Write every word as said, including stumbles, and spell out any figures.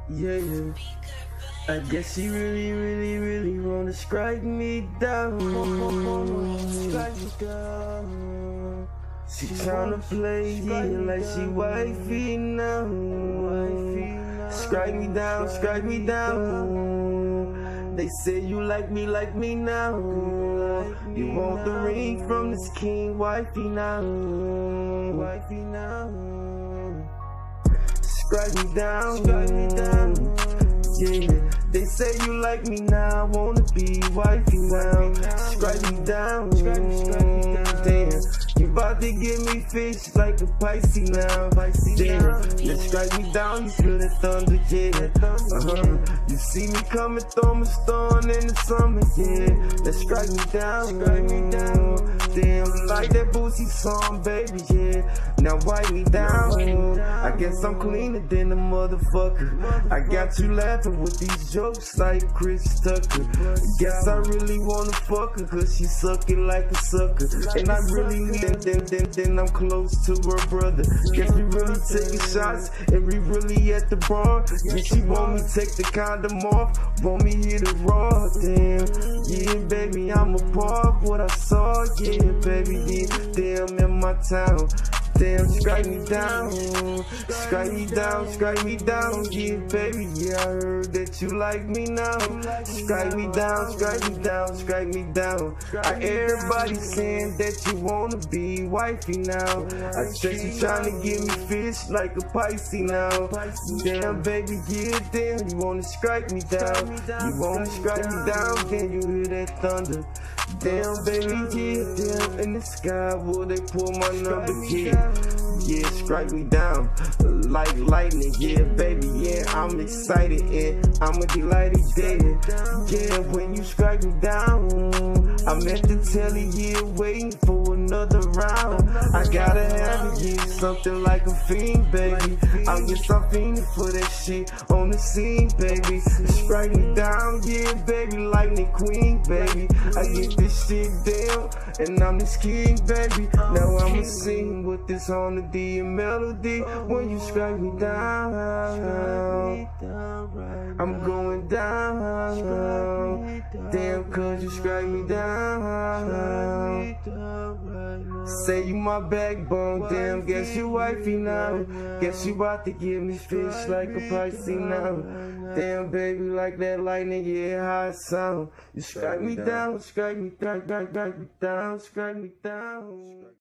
Yeah, yeah. I guess she really, really, really wanna strike me down. Strike me down. She tryna play yeah, like she wifey now. Strike me down, strike me down. They say you like me, like me now. You want the ring from this king, wifey now. Wifey now. Strike me down, strike me down. Yeah, they say you like me now, I wanna be wifey now. Strike me down, damn. You about to give me fish like a Pisces now. Damn, let's strike me down, you feel the thunder, yeah. Uh-huh. You see me coming, throw me stone in the summer, yeah. Let's strike me down, strike me down. Damn, like that Boosie song, baby, yeah. Now wipe me down. I guess I'm cleaner than a motherfucker. I got you laughing with these jokes like Chris Tucker. Guess I really wanna fuck her, cause she suck it like a sucker. And I really need it, then, then, then I'm close to her brother. Guess we really taking shots, and we really at the bar. Yeah, she want me take the condom off, want me hit it raw, damn. Yeah, baby, I'm a part of what I saw, yeah, baby, yeah. Damn, in my town. Damn, strike me down, strike me down, strike me down, yeah, baby, yeah, I heard that you like me now. Strike me down, strike me down, strike me down. I, everybody saying that you wanna be wifey now. I said you tryna give me fish like a Pisces now. Damn, baby, yeah, damn, you wanna strike me down. You wanna strike me down, then you hear that thunder. Damn, baby, yeah, damn, in the sky, will they pull my number, yeah. Yeah, strike me down like lightning, yeah, baby, yeah, I'm excited, and I'm a delighted, yeah. Yeah, when you strike me down, I'm at the telly, yeah, waiting for another round. I gotta have it, yeah, something like a fiend, baby. I guess I'm fiending for that shit on the scene, baby. Strike me down, yeah, baby, lightning queen, baby. I get this shit down, and I'm this king, baby. Now I'ma sing with this harmony and melody. When you strike me down, I'm going down. Damn, cause you strike me down. Say you my backbone, damn, guess you wifey now. Guess you about to give me fish like a Pisces now. Damn, baby, like that lightning, yeah, how it sound. You strike me down, strike me down, strike me down, strike me down.